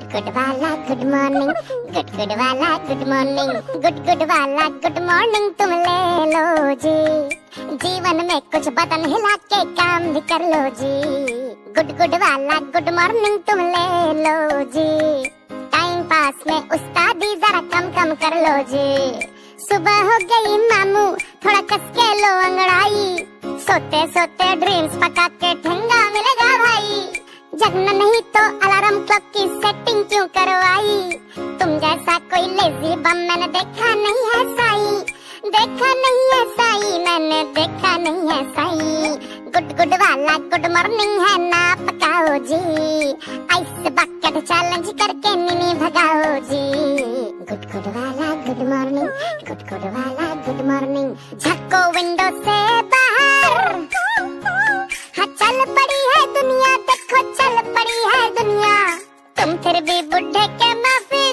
Good वाला good morning, good वाला good morning, good वाला गुड मॉर्निंग तुम ले लो जी। जीवन में कुछ बदन हिला के काम भी कर लो जी। गुड वाला गुड मॉर्निंग तुम ले लो जी। टाइम पास में उस्तादी जरा कम कर लो जी। सुबह हो गई मामू थोड़ा कस के लो अंगड़ाई, सोते सोते ड्रीम्स पका के ठेंगा मिलेगा भाई। जगना नहीं तो अलार्म क्लॉक की सेटिंग क्यों करवाई। तुम जैसा कोई लेजी बम मैंने देखा नहीं है साई, देखा नहीं है साई, मैंने देखा नहीं है साई। गुड वाला गुड मॉर्निंग है ना पकाओ जी। आइस बकेट चैलेंज करके नीनी भगाओ जी। गुड वाला गुड मॉर्निंग, गुड वाला गुड मॉर्निंग। झक्को विंडो से बाहर, हाँ चल पड़ी है दुनिया, देखो चल पड़ी है दुनिया। तुम फिर भी बुढ़े के माफिक,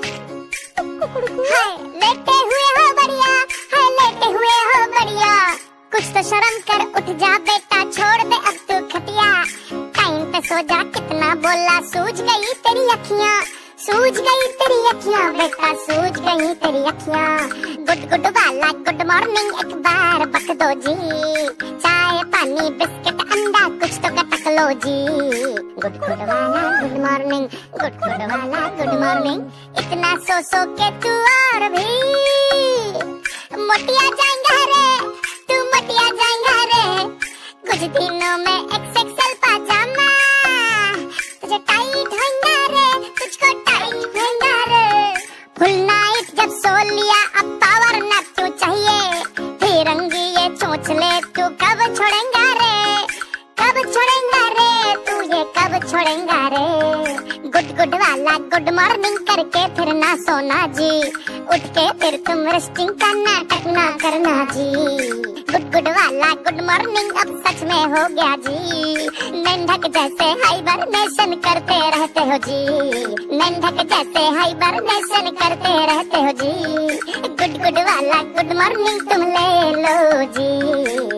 हाय लेटे हुए हो बढ़िया, हाय लेटे हुए हो बढ़िया। कुछ तो शर्म कर उठ जा बेटा, छोड़ दे अब तू खटिया। टाइम पे सो जा, कितना बोला सूझ गई तेरी अखियां, सूझ गई तेरी अखियां बेटा, सूझ गई तेरी अखियां। गुड वाला गुड मॉर्निंग एक बार बक दो जी। चाय पानी बिस्किट अंडा कुछ तो कटक लो जी। गुड वाला गुड मॉर्निंग, गुड वाला गुड मॉर्निंग। इतना सो के तू और भी मोटिया जाएंगा रे, तू मोटिया जाएंगा रे। कुछ दिनों में XXL पाजामा तुझे टाइट होएगा रे, तुझको टाइट होएगा रे। फुल नाइट जब सो लिया अब पावर नैप क्यों चाहिए। फिरंगी ये चोंचले तू कब छोड़ेगा रे, कब छोड़ेगा रे तू ये कब छोड़ेगा रे। गुड वाला गुड मॉर्निंग करके फिर ना सोना जी। उठ के फिर तुम रेस्टिंग का नाटक ना करना जी। गुड वाला गुड मॉर्निंग अब सच में हो गया जी। मेंढक जैसे हाइबरनेशन करते रहते हो जी, मेंढक जैसे हाइबरनेशन करते रहते हो जी। गुड वाला गुड मॉर्निंग तुम ले लो जी।